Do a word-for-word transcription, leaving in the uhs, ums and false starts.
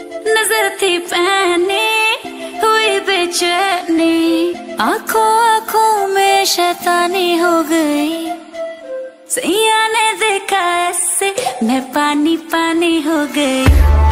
नजर थी पहने हुई बेचैनी, आंखों आंखों में शैतानी हो गई। सैया ने देखा ऐसे मैं पानी पानी हो गई।